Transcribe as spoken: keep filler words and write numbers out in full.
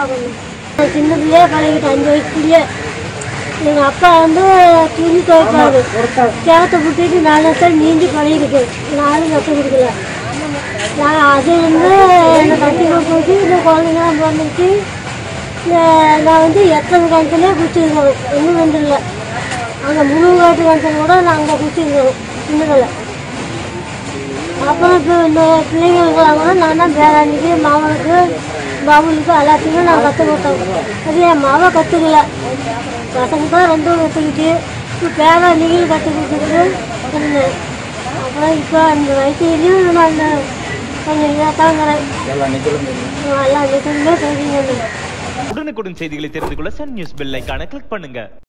பார்க்கணும். சின்ன பிள்ளையே பழகிட்டேன், அஞ்சு வயசுலேயே. எங்கள் அப்பா வந்து துணி துவைப்பாரு, கேரத்தை விட்டுட்டு நாலு வருஷம் நீந்தி பழகிருக்கு. நானும் கற்றுக் கொடுக்கல. நான் அது வந்து என்னை கட்டி போட்டு இந்த குழந்தைங்களாம் பிறந்துச்சு. நான் வந்து எத்தனை காலத்துலேயே குடிச்சிருக்கணும், ஒன்றும் வந்துடல. அங்கே முழு காட்டு காலத்தில் கூட நான் அங்கே குடிச்சிருக்கணும் சின்னதில். அப்புறம் இப்போ இந்த பிள்ளைங்க இருக்கிறாங்கன்னா நான் தான் பேராண்டிக்கு மாமனுக்கு பாபுலுக்கு எல்லாத்தையுமே நான் கற்றுக் கொடுத்தேன். அது என் மாவை கற்றுக்கல, பசங்க தான் ரெண்டும் கற்றுக்கிட்டு இப்போ பேராண்டிகளும் கற்றுக் கொடுத்துட்டு இருந்தேன். அப்புறம் இப்போ அந்த வயசுலேயும் நான் அந்த கொஞ்சம் இதாக தாங்கிறேன். எல்லா நிகழ்வுமே தெரிஞ்சுக்கணும். உடனுக்குடன் செய்திகளை தெரிந்து கொள்ள சன் நியூஸ் பெல் ஐகானை கிளிக் பண்ணுங்க.